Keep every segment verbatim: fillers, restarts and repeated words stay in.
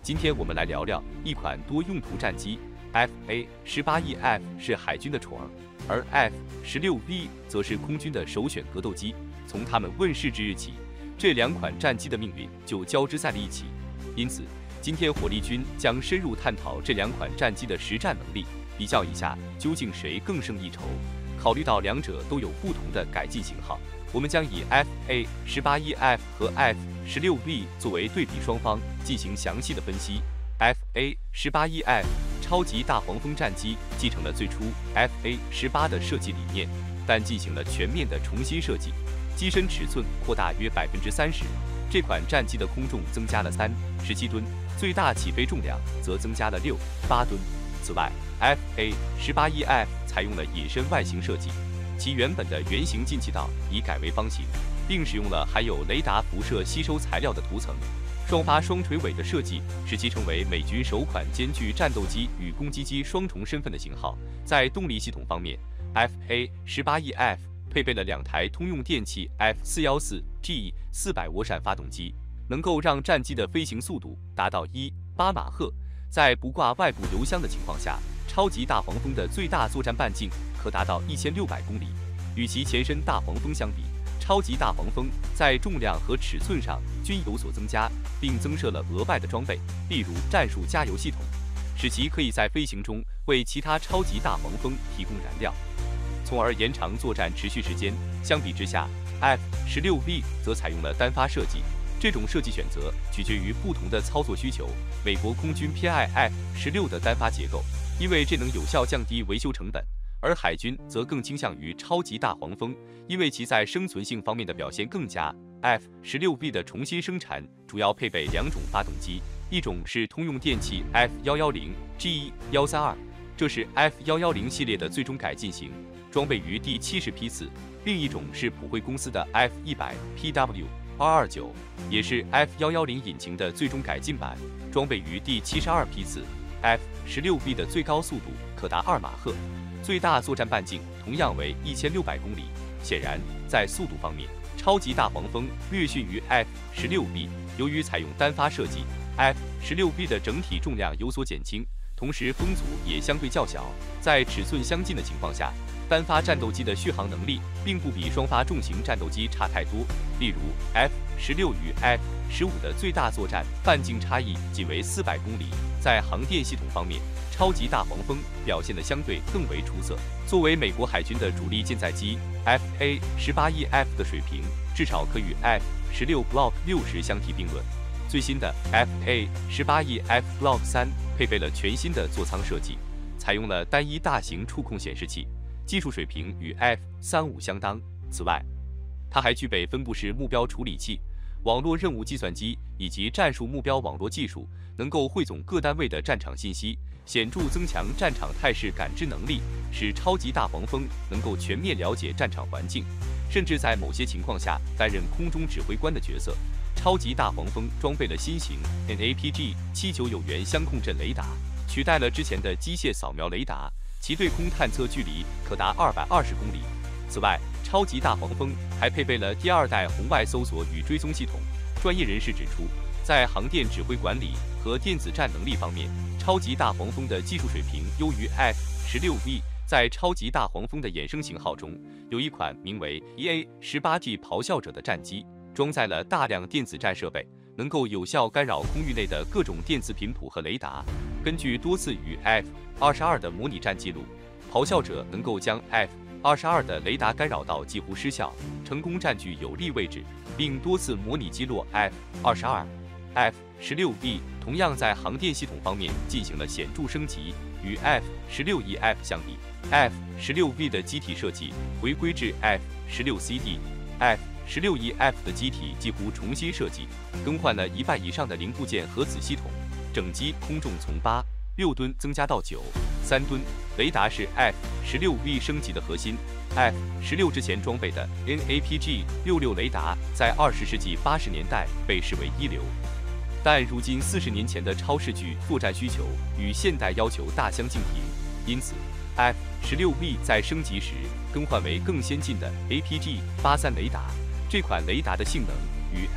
今天我们来聊聊一款多用途战机 F A 十八 E F 是海军的宠儿，而 F 十六 V 则是空军的首选格斗机。从它们问世之日起，这两款战机的命运就交织在了一起。因此，今天火力军将深入探讨这两款战机的实战能力，比较一下究竟谁更胜一筹。考虑到两者都有不同的改进型号，我们将以 F A 十八 E F 和 F 十六 V 作为对比双方进行详细的分析。F A 十八 E F 超级大黄蜂战机继承了最初 F A 十八的设计理念，但进行了全面的重新设计，机身尺寸扩大约 百分之三十。这款战机的空重增加了三十七吨，最大起飞重量则增加了六八吨。此外 ，F A 十八 E F 采用了隐身外形设计，其原本的圆形进气道已改为方形，并使用了含有雷达辐射吸收材料的涂层。双发双垂尾的设计使其成为美军首款兼具战斗机与攻击机双重身份的型号。在动力系统方面 ，F A 十八 E F 配备了两台通用电气 F 四一四 G 四百涡扇发动机，能够让战机的飞行速度达到一点八马赫。在不挂外部油箱的情况下，超级大黄蜂的最大作战半径可达到一千六百公里。与其前身大黄蜂相比，超级大黄蜂在重量和尺寸上均有所增加，并增设了额外的装备，例如战术加油系统，使其可以在飞行中为其他超级大黄蜂提供燃料，从而延长作战持续时间。相比之下 ，F 十六 V 则采用了单发设计。这种设计选择取决于不同的操作需求。美国空军偏爱 F 十六的单发结构，因为这能有效降低维修成本；而海军则更倾向于超级大黄蜂，因为其在生存性方面的表现更佳。F 十六 V 的重新生产主要配备两种发动机，一种是通用电气 F 一一零 G 一三二，这是 F 一一零系列的最终改进型，装备于第七十批次；另一种是普惠公司的 F 一百 P W二二九，也是 F 一一零引擎的最终改进版，装备于第七十二批次。F 十六 V 的最高速度可达二马赫，最大作战半径同样为一千六百公里。显然，在速度方面，超级大黄蜂略逊于 F 十六 V。由于采用单发设计 ，F 十六 V 的整体重量有所减轻，同时风阻也相对较小。在尺寸相近的情况下，单发战斗机的续航能力并不比双发重型战斗机差太多。例如 ，F 十六与 F 十五的最大作战半径差异仅为四百公里。在航电系统方面，超级大黄蜂表现得相对更为出色。作为美国海军的主力舰载机 ，F A 十八 E F 的水平至少可与 F 十六 Block 六十相提并论。最新的 F A 十八 E F Block 三配备了全新的座舱设计，采用了单一大型触控显示器，技术水平与 F 三五相当。此外，它还具备分布式目标处理器、网络任务计算机以及战术目标网络技术，能够汇总各单位的战场信息，显著增强战场态势感知能力，使超级大黄蜂能够全面了解战场环境，甚至在某些情况下担任空中指挥官的角色。超级大黄蜂装备了新型 N A P G 七九有源相控阵雷达，取代了之前的机械扫描雷达，其对空探测距离可达二百二十公里。此外，超级大黄蜂还配备了第二代红外搜索与追踪系统。专业人士指出，在航电指挥管理和电子战能力方面，超级大黄蜂的技术水平优于 F 十六 V。在超级大黄蜂的衍生型号中，有一款名为 E A 十八 G 咆哮者的战机，装载了大量电子战设备，能够有效干扰空域内的各种电磁频谱和雷达。根据多次与 F 二十二的模拟战记录，咆哮者能够将 F 二十二的雷达干扰到几乎失效，成功占据有利位置，并多次模拟击落 F 二十二。F 十六 V 同样在航电系统方面进行了显著升级，与 F 十六 E F 相比 ，F 十六 V 的机体设计回归至 F 十六 C D。F 十六 E F 的机体几乎重新设计，更换了一半以上的零部件和子系统，整机空重从八六吨增加到九三吨。雷达是 F 十六 V 升级的核心。F 十六之前装备的 N A P G 六六雷达在二十世纪八十年代被视为一流，但如今四十年前的超视距作战需求与现代要求大相径庭，因此 F 十六 V 在升级时更换为更先进的 A P G 八三雷达。这款雷达的性能与 F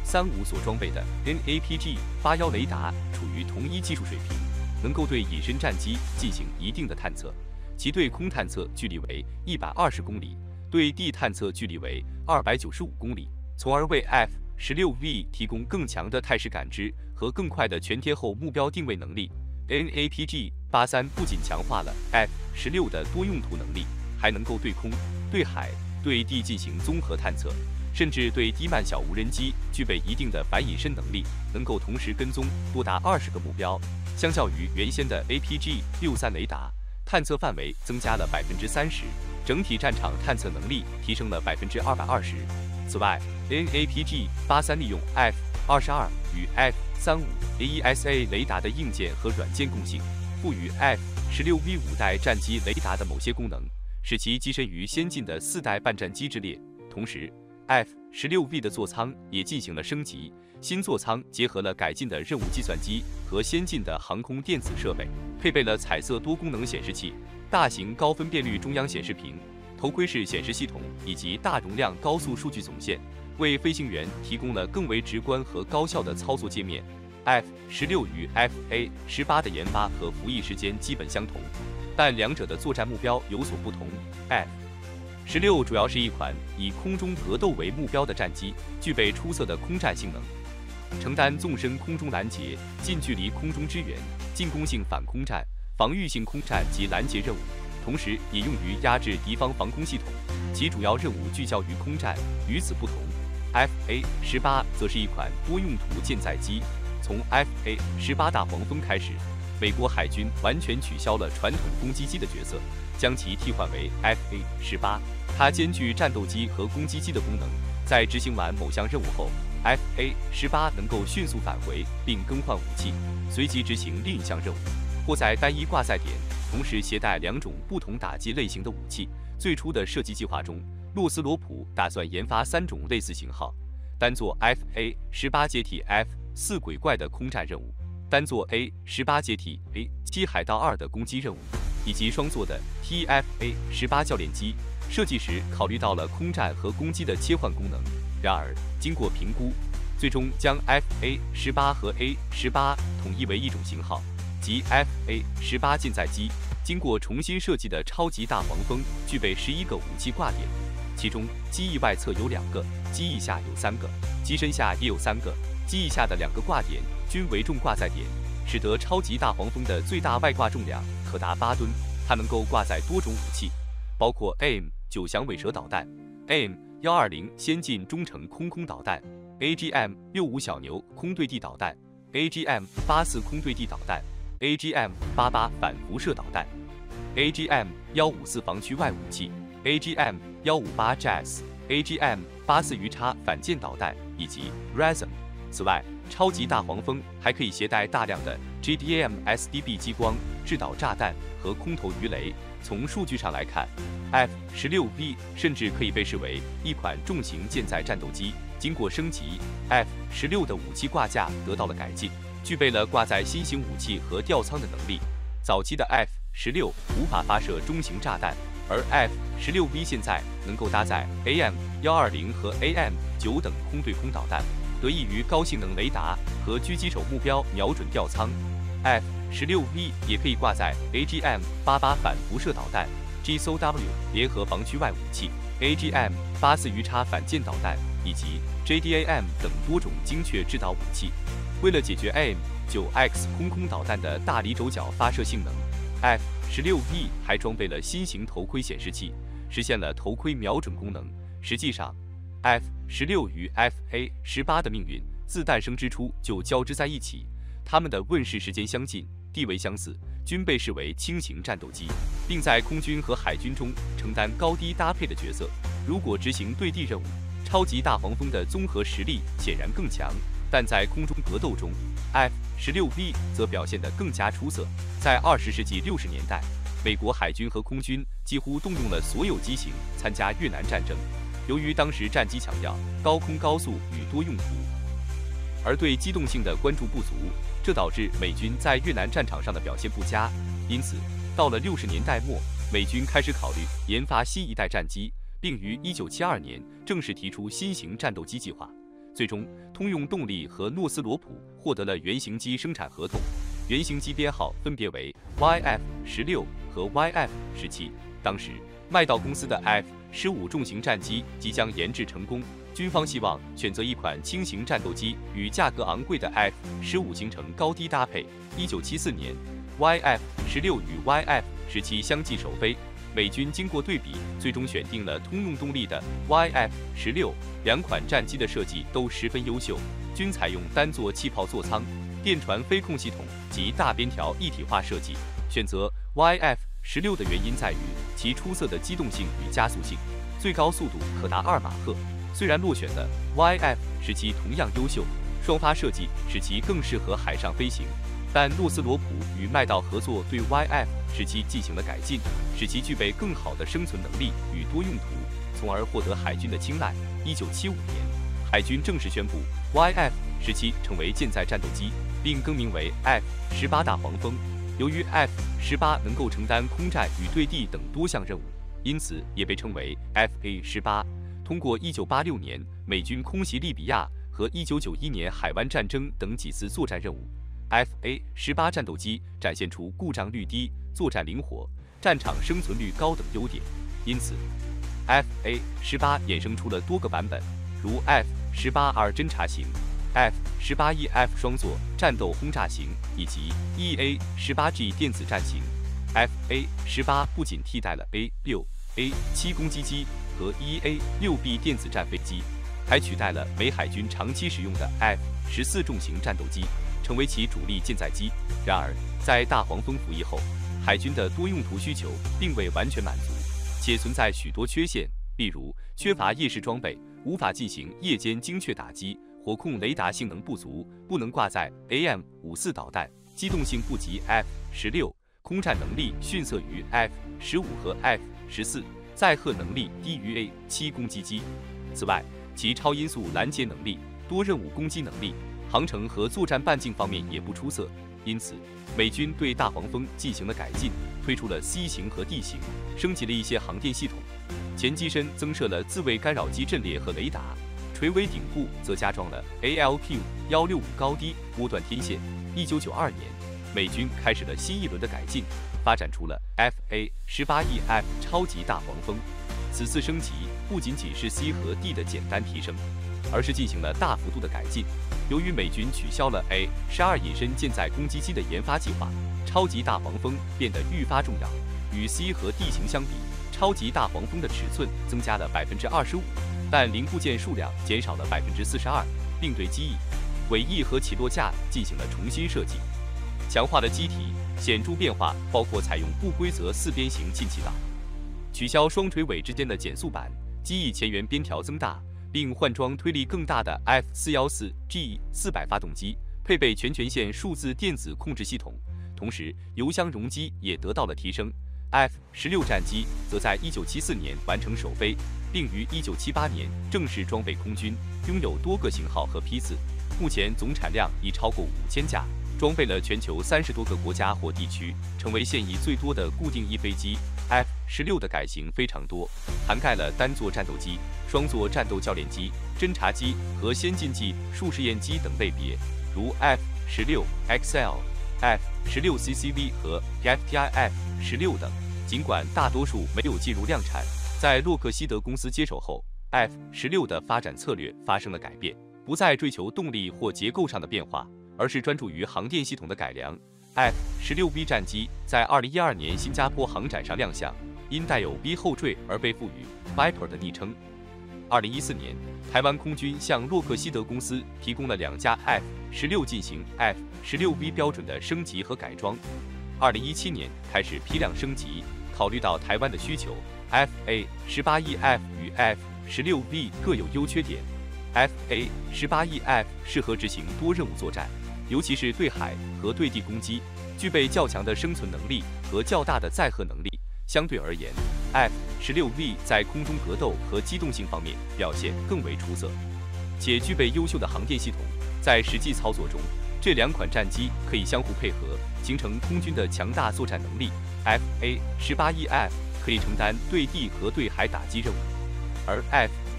三五所装备的 N A P G 八一雷达处于同一技术水平，能够对隐身战机进行一定的探测，其对空探测距离为一百二十公里，对地探测距离为二百九十五公里，从而为 F 十六 V 提供更强的态势感知和更快的全天候目标定位能力。N A P G 八三不仅强化了 F 十六的多用途能力，还能够对空、对海、对地进行综合探测，甚至对低慢小无人机具备一定的反隐身能力，能够同时跟踪多达二十个目标。相较于原先的 A P G 六三雷达，探测范围增加了百分之三十，整体战场探测能力提升了百分之二百二十。此外 ，N A P G 八三利用 F 二十二与 F 三五 A E S A 雷达的硬件和软件共性，赋予 F 十六 V 五代战机雷达的某些功能，使其跻身于先进的四代半战机之列。同时 ，F 十六 V 的座舱也进行了升级，新座舱结合了改进的任务计算机和先进的航空电子设备，配备了彩色多功能显示器、大型高分辨率中央显示屏、头盔式显示系统以及大容量高速数据总线，为飞行员提供了更为直观和高效的操作界面。F 十六与 F A 十八的研发和服役时间基本相同，但两者的作战目标有所不同。F 十六主要是一款以空中格斗为目标的战机，具备出色的空战性能，承担纵深空中拦截、近距离空中支援、进攻性反空战、防御性空战及拦截任务，同时也用于压制敌方防空系统，其主要任务聚焦于空战。与此不同 ，F A 十八则是一款多用途舰载机。从 F A 十八大黄蜂开始，美国海军完全取消了传统攻击机的角色，将其替换为 F A 十八。它兼具战斗机和攻击机的功能，在执行完某项任务后 ，F A 十八能够迅速返回并更换武器，随即执行另一项任务，或在单一挂载点同时携带两种不同打击类型的武器。最初的设计计划中，洛斯罗普打算研发三种类似型号：单做 F A 十八接替 F 四鬼怪的空战任务，单做 A 十八接替 A 七海盗二的攻击任务，以及双座的 T F A 十八教练机。设计时考虑到了空战和攻击的切换功能，然而经过评估，最终将 F A 十八和 A 十八统一为一种型号，即 F A 十八舰载机。经过重新设计的超级大黄蜂具备十一个武器挂点，其中机翼外侧有两个，机翼下有三个，机身下也有三个。机翼下的两个挂点均为重挂载点，使得超级大黄蜂的最大外挂重量可达八吨。它能够挂载多种武器，包括 A M 九响尾蛇导弹、A M 一二零先进中程空空导弹、A G M 六五小牛空对地导弹、A G M 八四空对地导弹、A G M 八八反辐射导弹、A G M 一五四防区外武器、A G M 一五八 J A S、A G M 八四鱼叉反舰导弹以及 R A S M。此外，超级大黄蜂还可以携带大量的 G D A M S D B 激光、制导炸弹和空投鱼雷。从数据上来看 ，F 十六 V 甚至可以被视为一款重型舰载战斗机。经过升级 ，F 十六的武器挂架得到了改进，具备了挂载新型武器和吊舱的能力。早期的 F 十六无法发射中型炸弹，而 F 十六 V 现在能够搭载 A M 一二零和 A M 九等空对空导弹。得益于高性能雷达和狙击手目标瞄准吊舱 ，F 十六 V 也可以挂载 A G M 八八反辐射导弹、G S O W 联合防区外武器、A G M 八四鱼叉反舰导弹以及 J D A M 等多种精确制导武器。为了解决 A M 九 X 空空导弹的大离轴角发射性能 ，F 十六 V 还装备了新型头盔显示器，实现了头盔瞄准功能。实际上， F 十六与 F A 十八的命运自诞生之初就交织在一起，它们的问世时间相近，地位相似，均被视为轻型战斗机，并在空军和海军中承担高低搭配的角色。如果执行对地任务，超级大黄蜂的综合实力显然更强，但在空中格斗中 ，F 十六 V 则表现得更加出色。在二十世纪六十年代，美国海军和空军几乎动用了所有机型参加越南战争。由于当时战机强调高空高速与多用途，而对机动性的关注不足，这导致美军在越南战场上的表现不佳。因此，到了六十年代末，美军开始考虑研发新一代战机，并于一九七二年正式提出新型战斗机计划。 最终，通用动力和诺斯罗普获得了原型机生产合同，原型机编号分别为 Y F 十六和 Y F 十七。当时，麦道公司的 F 十五重型战机即将研制成功，军方希望选择一款轻型战斗机与价格昂贵的 F 十五形成高低搭配。一九七四年 ，Y F 十六与 Y F 十七相继首飞。美军经过对比，最终选定了通用动力的 Y F 十六。两款战机的设计都十分优秀，均采用单座气泡座舱、电传飞控系统及大边条一体化设计。选择 Y F 十六的原因在于其出色的机动性与加速性，最高速度可达二马赫。虽然落选的 Y F 十七同样优秀，双发设计使其更适合海上飞行。但诺斯罗普与麦道合作对 Y F 十七进行了改进，使其具备更好的生存能力与多用途，从而获得海军的青睐。一九七五年，海军正式宣布 Y F 十七成为舰载战斗机，并更名为 F 十八大黄蜂。由于 F 十八能够承担空战与对地等多项任务，因此也被称为 F A 十八。通过一九八六年美军空袭利比亚和一九九一年海湾战争等几次作战任务， F A 十八战斗机展现出故障率低、作战灵活、战场生存率高等优点，因此 F A 十八衍生出了多个版本，如 F 十八 R 侦察型、F 十八 E F 双座战斗轰炸型以及 E A 十八 G 电子战型。F A 十八不仅替代了 A 六、A 七攻击机和 E A 六 B 电子战飞机，还取代了美海军长期使用的 F 十四重型战斗机，成为其主力舰载机。然而，在大黄蜂服役后，海军的多用途需求并未完全满足，且存在许多缺陷，例如缺乏夜视装备，无法进行夜间精确打击，火控雷达性能不足，不能挂载 A M 五四导弹，机动性不及 F 十六，空战能力逊色于 F 十五和 F 十四，载荷能力低于 A 七攻击机。此外，其超音速拦截能力、多任务攻击能力、航程和作战半径方面也不出色，因此美军对大黄蜂进行了改进，推出了 C 型和 D 型，升级了一些航电系统。前机身增设了自卫干扰机阵列和雷达，垂尾顶部则加装了 A L Q 一六五高低波段天线。一九九二年，美军开始了新一轮的改进，发展出了 F A 十八 E F 超级大黄蜂。此次升级不仅仅是 C 和 D 的简单提升，而是进行了大幅度的改进。由于美军取消了 A 十二隐身舰载攻击机的研发计划，超级大黄蜂变得愈发重要。与 C 和 D 型相比，超级大黄蜂的尺寸增加了 百分之二十五， 但零部件数量减少了 百分之四十二， 并对机翼、尾翼和起落架进行了重新设计。强化的机体显著变化包括采用不规则四边形进气道，取消双垂尾之间的减速板，机翼前缘边条增大，并换装推力更大的 F 四一四 G 四百发动机，配备全权限数字电子控制系统，同时油箱容积也得到了提升。F 十六战机则在一九七四年完成首飞，并于一九七八年正式装备空军，拥有多个型号和批次，目前总产量已超过五千架，装备了全球三十多个国家或地区，成为现役最多的固定翼飞机。F 十六的改型非常多，涵盖了单座战斗机、双座战斗教练机、侦察机和先进技术试验机等类别，如 F 十六 X L、F 十六 C C V 和 F T I F 十六等。尽管大多数没有进入量产，在洛克希德公司接手后 ，F 十六的发展策略发生了改变，不再追求动力或结构上的变化，而是专注于航电系统的改良。F 十六 V 战机在二零一二年新加坡航展上亮相，因带有 V 后缀而被赋予 Viper 的昵称。二零一四年，台湾空军向洛克希德公司提供了两架 F 十六进行 F 十六 V 标准的升级和改装。二零一七年开始批量升级，考虑到台湾的需求 ，F A 十八 E F 与 F 十六 V 各有优缺点。F A 十八 E F 适合执行多任务作战，尤其是对海和对地攻击，具备较强的生存能力和较大的载荷能力。相对而言 ，F 十六 V 在空中格斗和机动性方面表现更为出色，且具备优秀的航电系统。在实际操作中，这两款战机可以相互配合，形成空军的强大作战能力。F A 十八 E F 可以承担对地和对海打击任务，而 F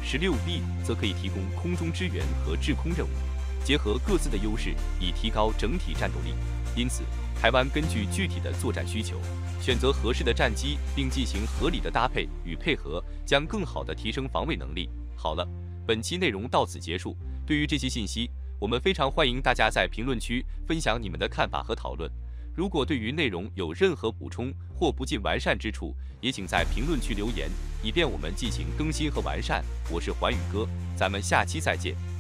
十六 B 则可以提供空中支援和制空任务，结合各自的优势，以提高整体战斗力。因此，台湾根据具体的作战需求，选择合适的战机，并进行合理的搭配与配合，将更好地提升防卫能力。好了，本期内容到此结束。对于这些信息，我们非常欢迎大家在评论区分享你们的看法和讨论。如果对于内容有任何补充或不尽完善之处，也请在评论区留言，以便我们进行更新和完善。我是环宇哥，咱们下期再见。